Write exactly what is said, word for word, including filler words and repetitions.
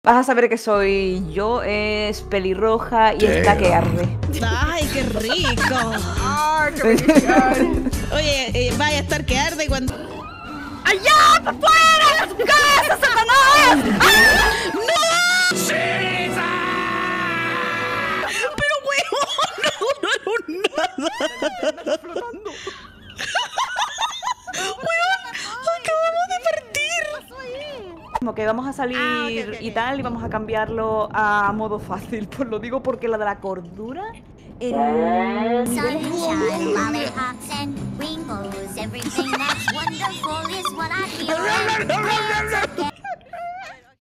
Vas a saber que soy yo, es pelirroja y está que arde. ¡Ay, qué rico! ¡Ay, qué bendición! Oye, eh, vaya a estar que arde cuando... ¡Allá, para afuera! ¡A su casa, Satanás! ¡Ah! ¡No! ¡César! ¡Pero weón! ¡No duraron nada! flotando! ¡Weón! ¡Acabamos de partir! Como que vamos a salir Ah, ok, ok, ok. y tal, y vamos a cambiarlo a modo fácil. Pues lo digo porque la de la cordura... El... Sunshine, lollipops and rainbows, everything that's wonderful is what I feel.